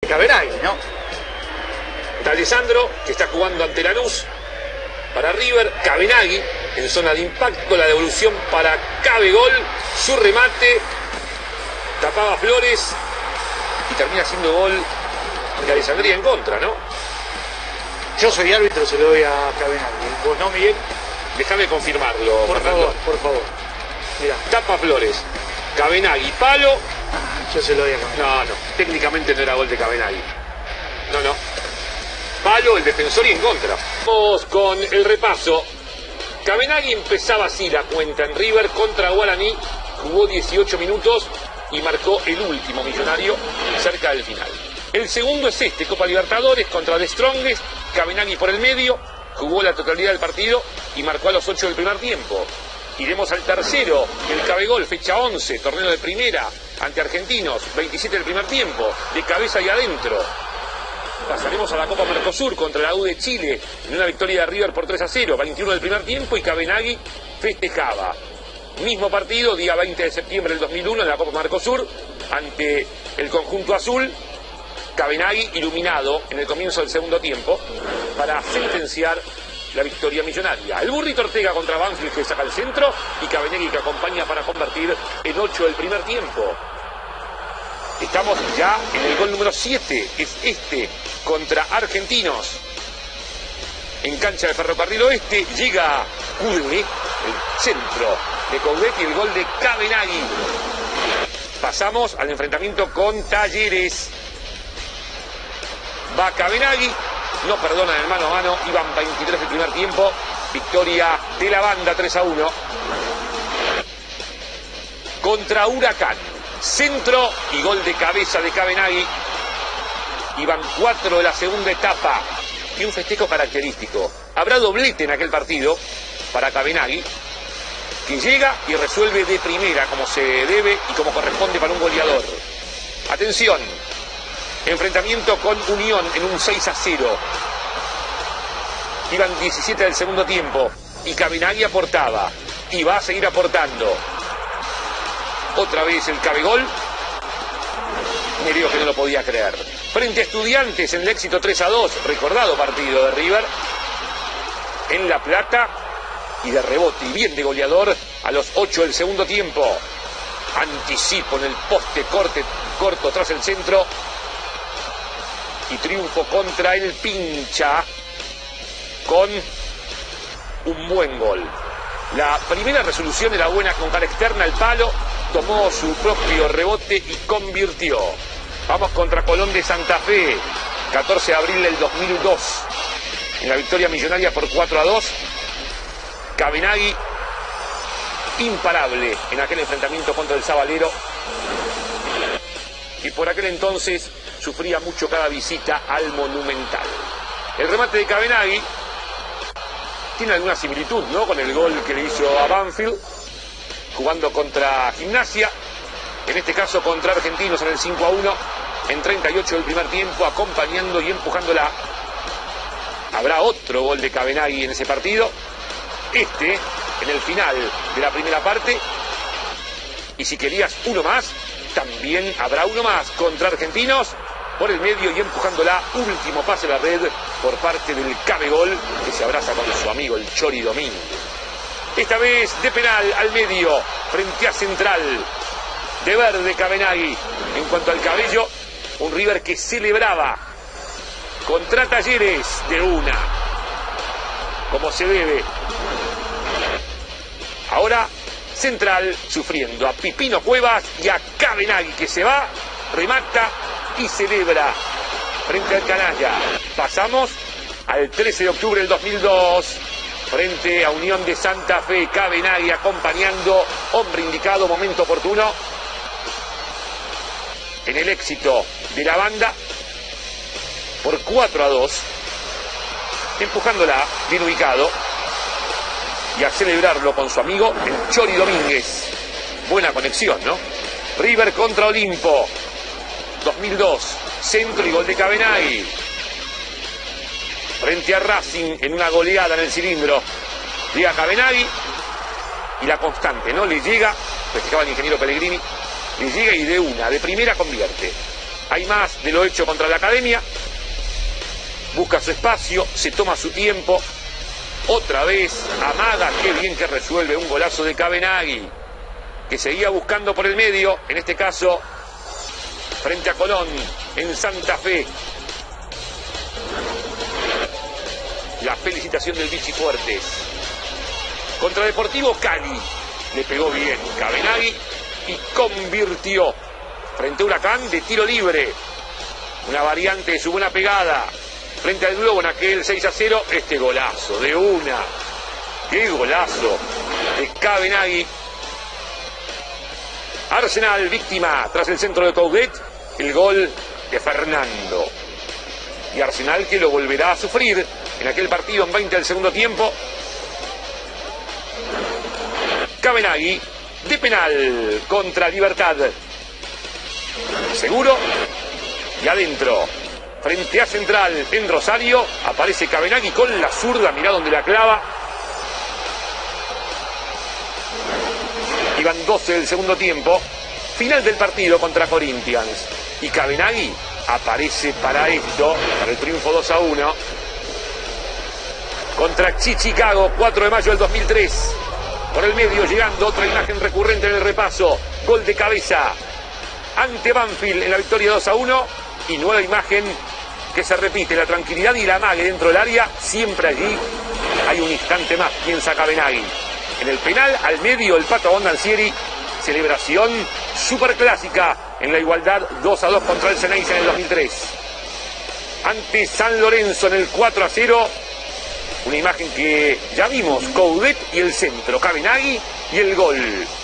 Cabenagui, ¿no? D'Alessandro, que está jugando ante Lanús. Para River, Cabenagui en zona de impacto, la devolución para Cabegol, su remate, tapaba Flores y termina siendo gol de Alessandría en contra, ¿no? Yo soy árbitro, se lo doy a Cabenagui. ¿Vos no, Miguel? Déjame confirmarlo, Por Fernando. favor, por favor. Mirá, Tapa Flores, Cabenagui, palo. yo se lo doy a Cabenagui. No, técnicamente no era gol de Cabenagui. No. Palo, el defensor y en contra. Vamos con el repaso. Cabenagui empezaba así la cuenta en River contra Guaraní, jugó 18 minutos y marcó el último Millonario cerca del final. El segundo es este, Copa Libertadores contra The Strongest, Cabenagui por el medio, jugó la totalidad del partido y marcó a los 8 del primer tiempo. Iremos al tercero, el Cabegol, fecha 11, torneo de primera, ante Argentinos, 27 del primer tiempo, de cabeza y adentro. Pasaremos a la Copa Mercosur contra la U de Chile, en una victoria de River por 3-0, 21 del primer tiempo, y Cabenagui festejaba. Mismo partido, día 20 de septiembre del 2001, en la Copa Mercosur, ante el conjunto azul, Cabenagui iluminado en el comienzo del segundo tiempo, para sentenciar la victoria millonaria. El Burrito Ortega contra Banfield, que saca el centro, y Cabenagui que acompaña para convertir en 8 del primer tiempo. Estamos ya en el gol número 7, es este, contra Argentinos. En cancha de Ferrocarril Oeste, llega Coudet, el centro de Coudet y el gol de Cabenagui. Pasamos al enfrentamiento con Talleres. Va Cabenagui, no perdonan el mano a mano, iban 23 del primer tiempo, victoria de la banda 3-1. Contra Huracán. Centro y gol de cabeza de Cabenagui. Iban 4 de la segunda etapa y un festejo característico. Habrá doblete en aquel partido para Cabenagui, que llega y resuelve de primera como se debe y como corresponde para un goleador. Atención, enfrentamiento con Unión en un 6-0. Iban 17 del segundo tiempo y Cabenagui aportaba y va a seguir aportando. Otra vez el Cabegol. Nereo que no lo podía creer. Frente a Estudiantes en el éxito 3-2, recordado partido de River, en La Plata, y de rebote y bien de goleador a los 8 del segundo tiempo. Anticipo en el poste corto tras el centro y triunfo contra el Pincha con un buen gol. La primera resolución era buena con cara externa, el palo, tomó su propio rebote y convirtió. Vamos contra Colón de Santa Fe, 14 de abril del 2002, en la victoria millonaria por 4-2. Cabenagui, imparable en aquel enfrentamiento contra el Sabalero, y por aquel entonces sufría mucho cada visita al Monumental. El remate de Cabenagui tiene alguna similitud, ¿no?, con el gol que le hizo a Banfield jugando contra Gimnasia, en este caso contra Argentinos en el 5-1, en 38 del primer tiempo, acompañando y empujándola. Habrá otro gol de Cabenagui en ese partido, este en el final de la primera parte, y si querías uno más, también habrá uno más contra Argentinos, por el medio y empujándola, último pase a la red por parte del Cabegol, que se abraza con su amigo el Chori Domínguez. Esta vez de penal al medio, frente a Central, de verde Cabenagui. En cuanto al cabello, un River que celebraba contra Talleres de una, como se debe. Ahora Central sufriendo a Pipino Cuevas y a Cabenagui, que se va, remata y celebra frente al canalla. Pasamos al 13 de octubre del 2002, frente a Unión de Santa Fe. Cabenagui acompañando, hombre indicado, momento oportuno, en el éxito de la banda por 4-2, empujándola, bien ubicado, y a celebrarlo con su amigo el Chori Domínguez. Buena conexión, ¿no? River contra Olimpo, 2002, centro y gol de Cabenagui. Frente a Racing en una goleada en el cilindro. Llega Cabenagui y la constante, ¿no? Le llega, festejaba el ingeniero Pellegrini, le llega y de una, de primera convierte. Hay más de lo hecho contra la Academia. Busca su espacio, se toma su tiempo. Otra vez amaga, qué bien que resuelve, un golazo de Cabenagui, que seguía buscando por el medio, en este caso frente a Colón, en Santa Fe. La felicitación del Vichy Fuertes. Contra Deportivo Cali, le pegó bien Cabenagui y convirtió frente a Huracán de tiro libre. Una variante de su buena pegada. Frente al Globo en aquel 6-0, este golazo de una. ¡Qué golazo de Cabenagui! Arsenal víctima tras el centro de Coudet, el gol de Fernando. Y Arsenal que lo volverá a sufrir en aquel partido en 20 del segundo tiempo. Cabenagui de penal contra Libertad. Seguro y adentro. Frente a Central en Rosario, aparece Cabenagui con la zurda, mirá donde la clava. Iban 12 del segundo tiempo, final del partido contra Corinthians. Y Cabenagui aparece para esto, para el triunfo 2-1. Contra Chicago, 4 de mayo del 2003. Por el medio llegando otra imagen recurrente en el repaso. Gol de cabeza ante Banfield en la victoria 2-1. Y nueva imagen que se repite, la tranquilidad y la amague dentro del área, siempre allí hay un instante más, piensa Cabenagui. En el penal, al medio, el Pato Bondancieri, celebración súper clásica en la igualdad 2-2 contra el Ceneice en el 2003. Ante San Lorenzo en el 4-0, una imagen que ya vimos, Coudet y el centro, Cabenagui y el gol.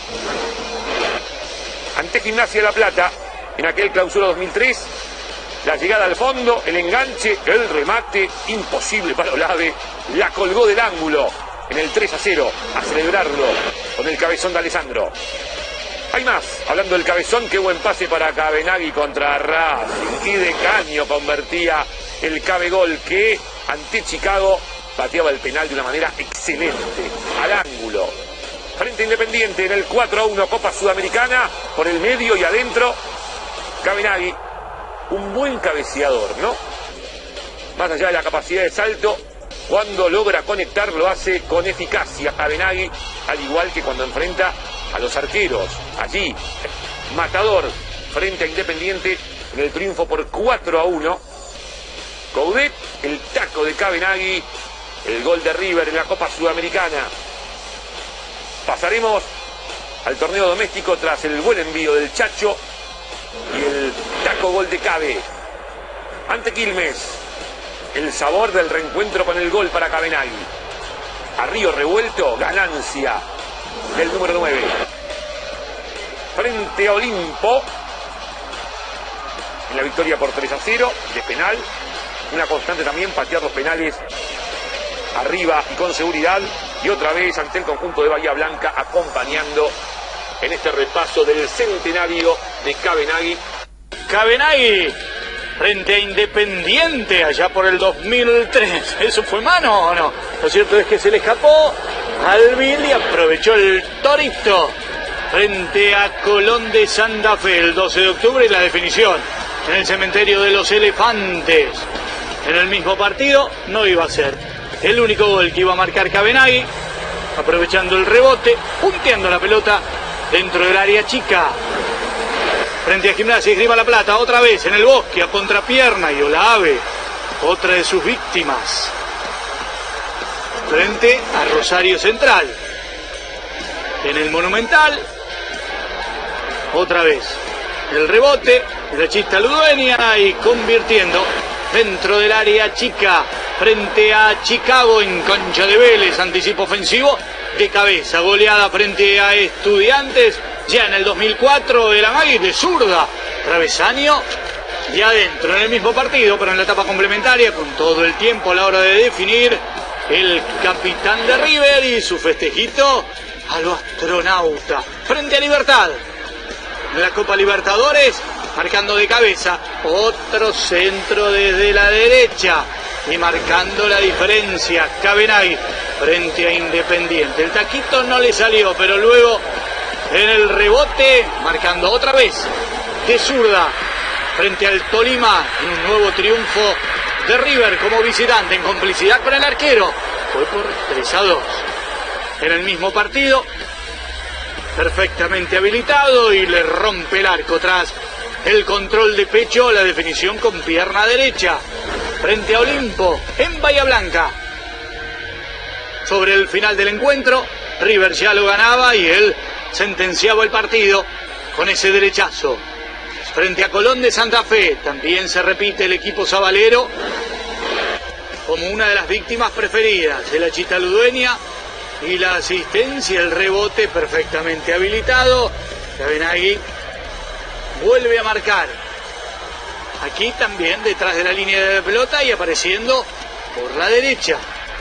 Ante Gimnasia de La Plata, en aquel clausura 2003, la llegada al fondo, el enganche, el remate, imposible para Olave, la colgó del ángulo en el 3-0, a celebrarlo con el cabezón de Alessandro. Hay más, hablando del cabezón, qué buen pase para Cabenagui contra Racing, y de caño convertía el cabegol que ante Chicago pateaba el penal de una manera excelente, al ángulo. Frente a Independiente en el 4-1 Copa Sudamericana, por el medio y adentro, Cabenagui. Un buen cabeceador, ¿no? Más allá de la capacidad de salto, cuando logra conectar lo hace con eficacia Cabenagui, al igual que cuando enfrenta a los arqueros. Allí, matador frente a Independiente en el triunfo por 4-1. Coudet, el taco de Cabenagui, el gol de River en la Copa Sudamericana. Pasaremos al torneo doméstico tras el buen envío del Chacho y el taco gol de Cabe ante Quilmes. El sabor del reencuentro con el gol para Cabenagui. A río revuelto, ganancia del número 9. Frente a Olimpo, en la victoria por 3-0 de penal. Una constante también, patear los penales arriba y con seguridad. Y otra vez ante el conjunto de Bahía Blanca, acompañando en este repaso del centenario de Cabenagui. Cabenagui frente a Independiente allá por el 2003. ¿Eso fue mano o no? Lo cierto es que se le escapó al Bill y aprovechó el torito frente a Colón de Santa Fe el 12 de octubre, la definición en el cementerio de los Elefantes. En el mismo partido no iba a ser el único gol que iba a marcar Cabenagui, aprovechando el rebote, punteando la pelota dentro del área chica. Frente a Gimnasia y Esgrima La Plata, otra vez en el Bosque, a contrapierna, y Olave, otra de sus víctimas. Frente a Rosario Central. En el Monumental, otra vez el rebote, la chista Ludueña y convirtiendo dentro del área chica. Frente a Chicago en cancha de Vélez, anticipo ofensivo de cabeza, goleada frente a Estudiantes. Ya en el 2004 el Amagui de zurda, travesaño y adentro en el mismo partido, pero en la etapa complementaria, con todo el tiempo a la hora de definir, el capitán de River y su festejito a lo astronauta. Frente a Libertad, en la Copa Libertadores, marcando de cabeza, otro centro desde la derecha y marcando la diferencia, Cabenagui frente a Independiente. El taquito no le salió, pero luego en el rebote, marcando otra vez de zurda frente al Tolima en un nuevo triunfo de River como visitante en complicidad con el arquero. Fue por 3-2. En el mismo partido, perfectamente habilitado y le rompe el arco tras el control de pecho, la definición con pierna derecha frente a Olimpo en Bahía Blanca. Sobre el final del encuentro, River ya lo ganaba y él sentenciaba el partido con ese derechazo. Frente a Colón de Santa Fe, también se repite el equipo sabalero como una de las víctimas preferidas de la Chita Ludueña, y la asistencia, el rebote perfectamente habilitado. Cabenagui vuelve a marcar. Aquí también detrás de la línea de la pelota y apareciendo por la derecha.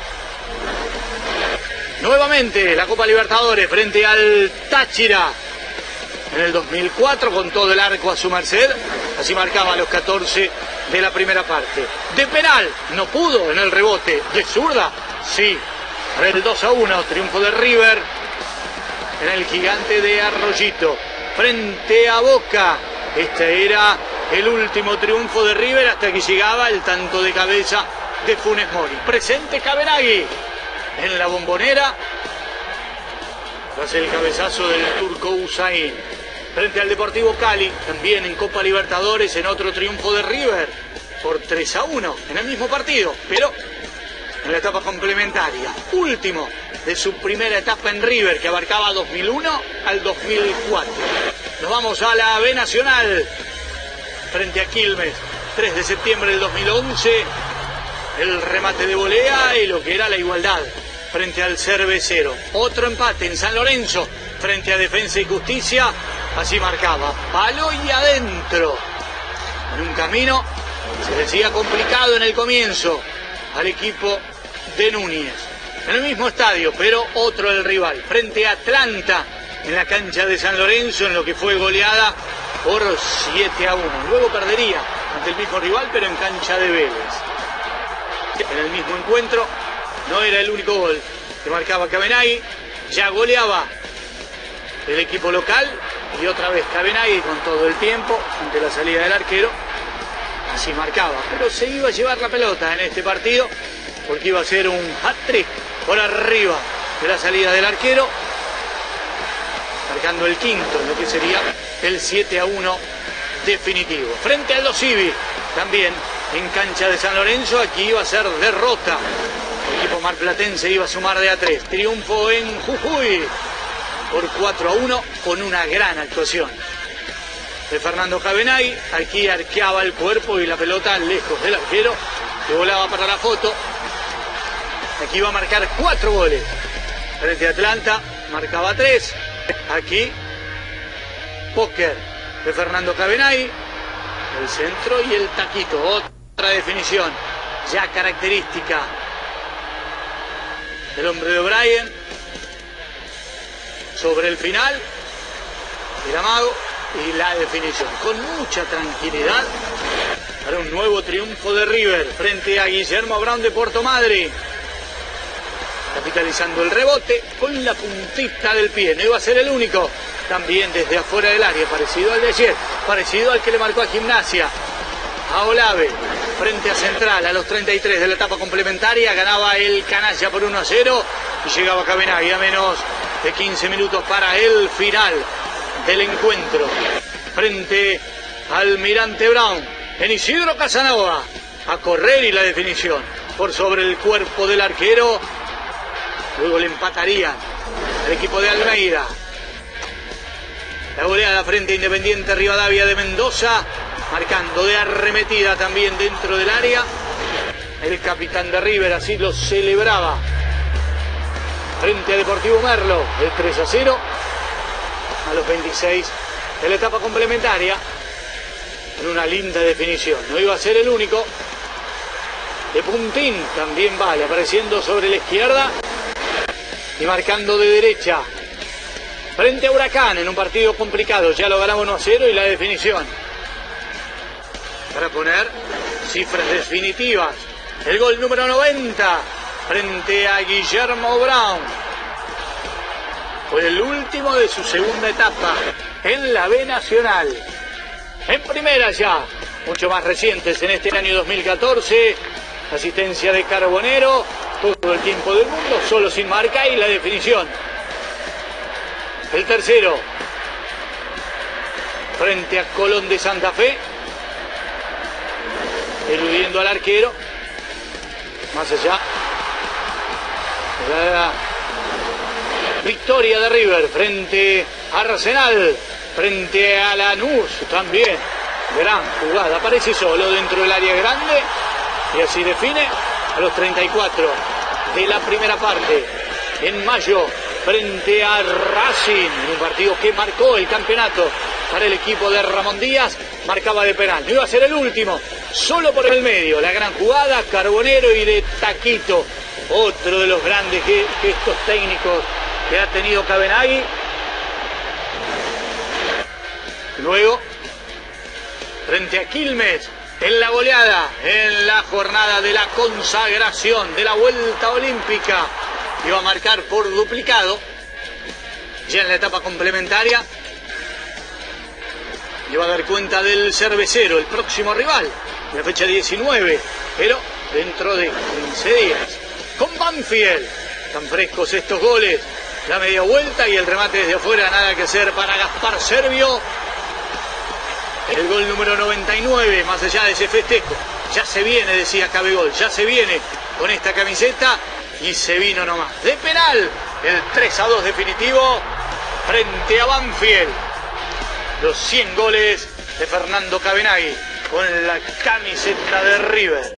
Nuevamente la Copa Libertadores frente al Táchira en el 2004 con todo el arco a su merced. Así marcaba a los 14 de la primera parte. De penal no pudo en el rebote. De zurda sí. El 2-1, triunfo de River en el Gigante de Arroyito frente a Boca. Este era el último triunfo de River hasta que llegaba el tanto de cabeza de Funes Mori. Presente Cabenagui en la Bombonera tras el cabezazo del turco Usain. Frente al Deportivo Cali, también en Copa Libertadores, en otro triunfo de River por 3-1 en el mismo partido, pero en la etapa complementaria, último de su primera etapa en River, que abarcaba 2001 al 2004. Nos vamos a la B Nacional, frente a Quilmes, 3 de septiembre del 2011, el remate de volea y lo que era la igualdad, frente al Cervecero. Otro empate en San Lorenzo, frente a Defensa y Justicia, así marcaba, palo y adentro. En un camino se decía complicado en el comienzo al equipo de Núñez. En el mismo estadio, pero otro el rival, frente a Atlanta, en la cancha de San Lorenzo, en lo que fue goleada por 7-1. Luego perdería ante el mismo rival, pero en cancha de Vélez. En el mismo encuentro, no era el único gol que marcaba Cabenagui, ya goleaba el equipo local, y otra vez Cabenagui con todo el tiempo, ante la salida del arquero, así marcaba, pero se iba a llevar la pelota en este partido, porque iba a ser un hat-trick por arriba de la salida del arquero, marcando el quinto, lo que sería el 7-1 definitivo. Frente al Aldo Civi, también en cancha de San Lorenzo, aquí iba a ser derrota. El equipo marplatense iba a sumar de a 3. Triunfo en Jujuy por 4-1 con una gran actuación de Fernando Cabenagui. Aquí arqueaba el cuerpo y la pelota lejos del arquero, que volaba para la foto. Aquí iba a marcar 4 goles. Frente a Atlanta marcaba 3. Aquí póker de Fernando Cabenagui, el centro y el taquito. Otra definición ya característica del hombre de O'Brien. Sobre el final, el amago y la definición. Con mucha tranquilidad para un nuevo triunfo de River frente a Guillermo Brown de Puerto Madryn. Capitalizando el rebote con la puntita del pie. No iba a ser el único. También desde afuera del área, parecido al de ayer, parecido al que le marcó a Gimnasia. A Olave, frente a Central, a los 33 de la etapa complementaria, ganaba el Canalla por 1-0 y llegaba Cabenagui a menos de 15 minutos para el final del encuentro. Frente al Almirante Brown, en Isidro Casanova, a correr y la definición por sobre el cuerpo del arquero. Luego le empatarían al equipo de Almeida. La goleada frente a Independiente Rivadavia de Mendoza, marcando de arremetida también dentro del área. El capitán de River así lo celebraba frente a Deportivo Merlo, el 3-0 a los 26 de la etapa complementaria, en una linda definición. No iba a ser el único. De puntín también vale, apareciendo sobre la izquierda y marcando de derecha frente a Huracán en un partido complicado. Ya lo ganamos 1-0 y la definición para poner cifras definitivas. El gol número 90 frente a Guillermo Brown. Fue el último de su segunda etapa en la B Nacional. En primera ya mucho más recientes en este año 2014. Asistencia de Carbonero, todo el tiempo del mundo, solo sin marca y la definición. El tercero, frente a Colón de Santa Fe, eludiendo al arquero, más allá. La victoria de River frente a Arsenal, frente a Lanús también. Gran jugada, aparece solo dentro del área grande y así define a los 34 de la primera parte. En mayo, frente a Racing, en un partido que marcó el campeonato para el equipo de Ramón Díaz, marcaba de penal. No iba a ser el último, solo por el medio. La gran jugada, Carbonero y de taquito. Otro de los grandes gestos técnicos que ha tenido Cabenagui. Luego, frente a Quilmes, en la goleada, en la jornada de la consagración de la vuelta olímpica, iba a marcar por duplicado, ya en la etapa complementaria, iba a dar cuenta del Cervecero, el próximo rival, de la fecha 19, pero dentro de 15 días. Con Banfield, tan frescos estos goles, la media vuelta y el remate desde afuera, nada que hacer para Gaspar Servio. El gol número 99, más allá de ese festejo, ya se viene, decía Cabegol, ya se viene con esta camiseta y se vino nomás. De penal, el 3-2 definitivo frente a Banfield. Los 100 goles de Fernando Cabenagui con la camiseta de River.